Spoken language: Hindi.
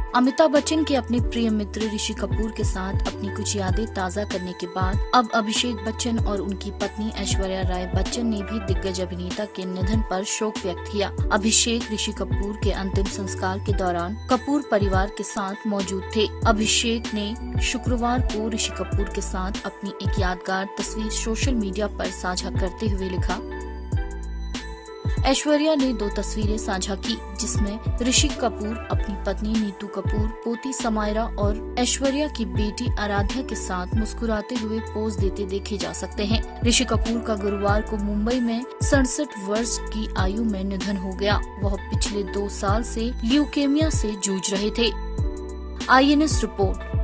अमिताभ बच्चन के अपने प्रिय मित्र ऋषि कपूर के साथ अपनी कुछ यादें ताज़ा करने के बाद अब अभिषेक बच्चन और उनकी पत्नी ऐश्वर्या राय बच्चन ने भी दिग्गज अभिनेता के निधन पर शोक व्यक्त किया। अभिषेक ऋषि कपूर के अंतिम संस्कार के दौरान कपूर परिवार के साथ मौजूद थे। अभिषेक ने शुक्रवार को ऋषि कपूर के साथ अपनी एक यादगार तस्वीर सोशल मीडिया पर साझा करते हुए लिखा, ऐश्वर्या ने 2 तस्वीरें साझा की जिसमें ऋषि कपूर अपनी पत्नी नीतू कपूर, पोती समायरा और ऐश्वर्या की बेटी आराध्या के साथ मुस्कुराते हुए पोज देते देखे जा सकते हैं। ऋषि कपूर का गुरुवार को मुंबई में 67 वर्ष की आयु में निधन हो गया। वह पिछले 2 साल से ल्यूकेमिया से जूझ रहे थे। INS report.